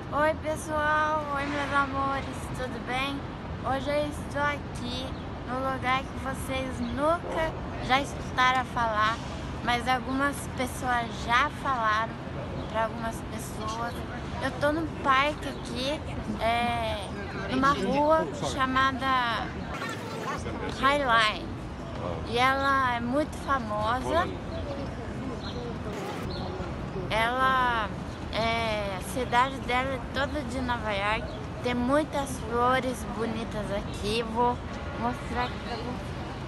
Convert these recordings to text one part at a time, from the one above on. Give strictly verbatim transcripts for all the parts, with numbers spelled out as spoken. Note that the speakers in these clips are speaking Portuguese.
Oi pessoal, oi meus amores, tudo bem? Hoje eu estou aqui no lugar que vocês nunca já escutaram falar, mas algumas pessoas já falaram para algumas pessoas. Eu estou num parque aqui, é, numa rua chamada Highline, e ela é muito famosa. Ela É, a cidade dela é toda de Nova York, tem muitas flores bonitas aqui, vou mostrar aqui pra vocês.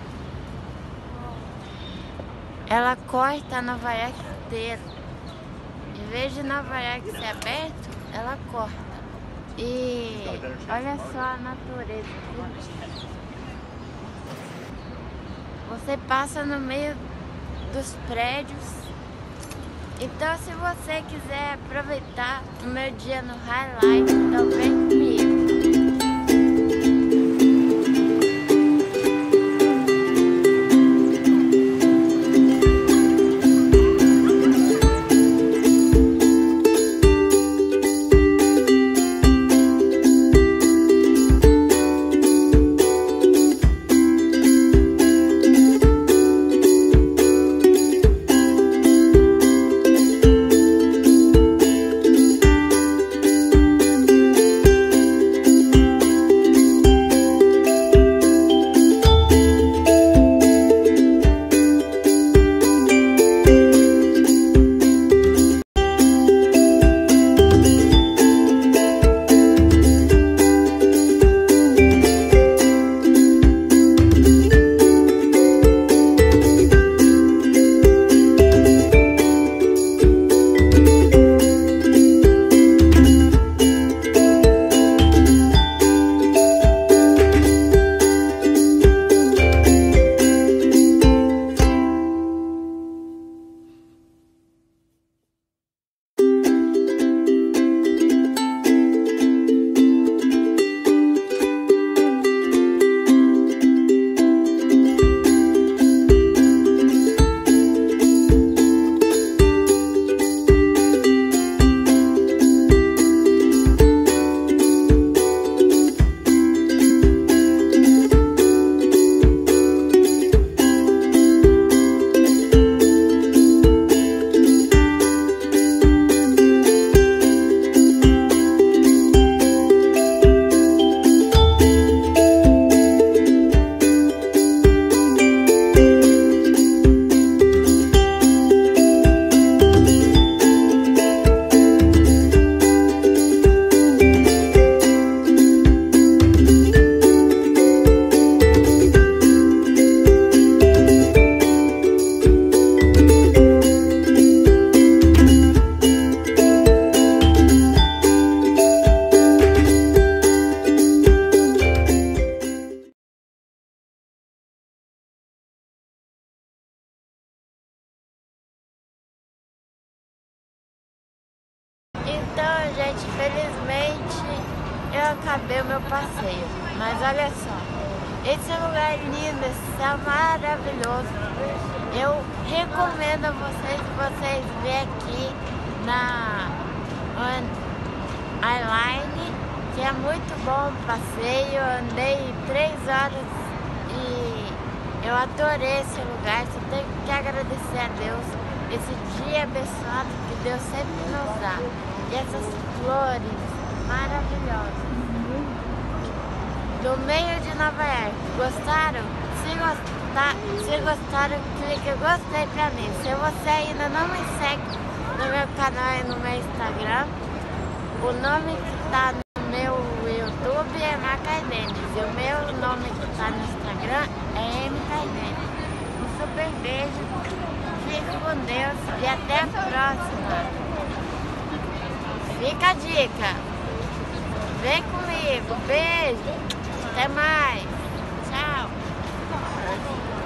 Ela corta Nova York inteira, em vez de Nova York ser aberto, ela corta. E olha só a natureza aqui. Você passa no meio dos prédios. Então, se você quiser aproveitar o meu dia no Highlight, então vem comigo. Então, gente, felizmente eu acabei o meu passeio, mas olha só, esse lugar é lindo, esse céu maravilhoso. Eu recomendo a vocês que vocês venham aqui na Highline, que é muito bom o passeio. Eu andei três horas e eu adorei esse lugar. Só tenho que agradecer a Deus esse dia abençoado que Deus sempre nos dá. E essas flores maravilhosas do meio de Nova York. Gostaram? Se, gostar, se gostaram, clique em gostei pra mim. Se você ainda não me segue no meu canal e no meu Instagram, o nome que tá no meu YouTube é Macaenenes. E o meu nome que tá no Instagram é M Caenenes. Um super beijo, fique com Deus e até a próxima. Fica a dica. Vem comigo. Beijo. Até mais. Tchau.